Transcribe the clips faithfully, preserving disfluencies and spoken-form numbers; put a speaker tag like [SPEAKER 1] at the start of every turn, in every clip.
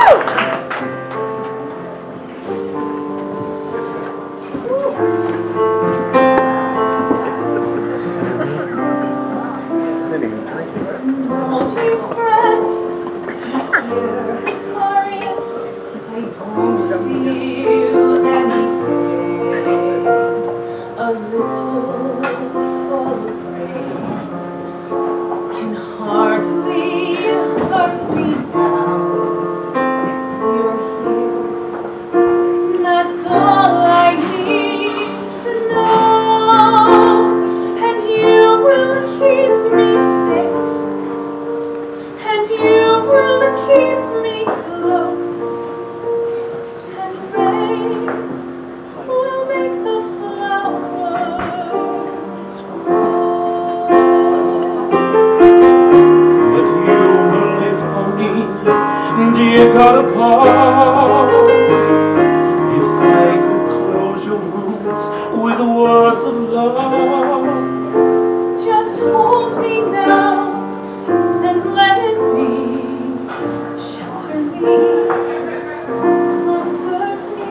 [SPEAKER 1] Don't you fret, Mister Aquarius, I don't feel anything. A little fall of rain can hardly hurt me now. You're here, that's all I need to know, and you will keep me safe. And you will keep me close, and rain will make the flowers grow.
[SPEAKER 2] But you will live for me, dear God apart. If I could close your wounds with words of love,
[SPEAKER 1] Just hold me now and let it be. Shelter me, comfort me.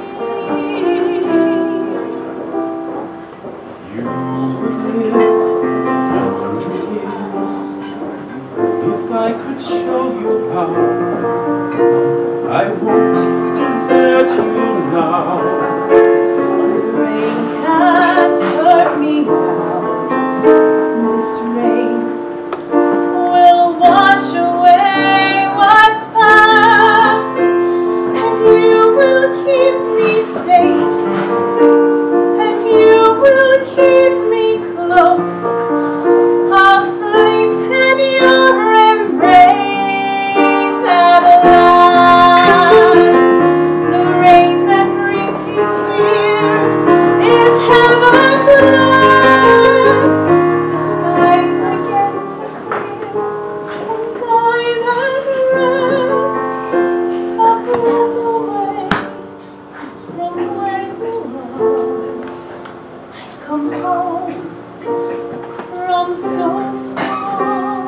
[SPEAKER 2] you would live a hundred years if I could show you how. I won't desert you now.
[SPEAKER 1] Rain can't hurt me now. This rain will wash away what's past, and you will keep me safe, and you will keep me close. I'll sleep in your embrace at last. The rain that brings you here is heaven's last. The skies begin to clear, and I'm at rest. I've run away from where you are. I've come home from so far.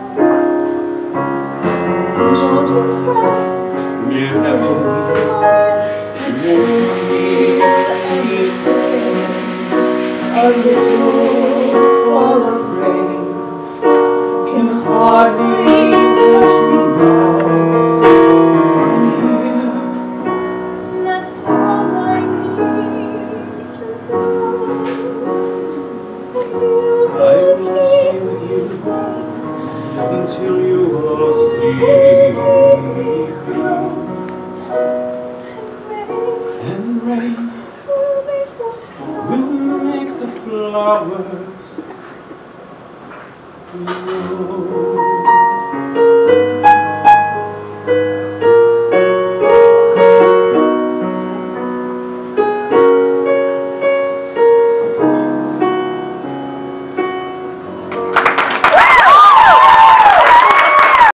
[SPEAKER 1] Don't you fret,
[SPEAKER 2] You never
[SPEAKER 1] a little fall of rain can hardly touch me now. And here, that's all I need to know. And you
[SPEAKER 2] I will stay with you until you are asleep.
[SPEAKER 1] close,
[SPEAKER 2] And rain
[SPEAKER 1] will make the
[SPEAKER 2] will make the flowers grow.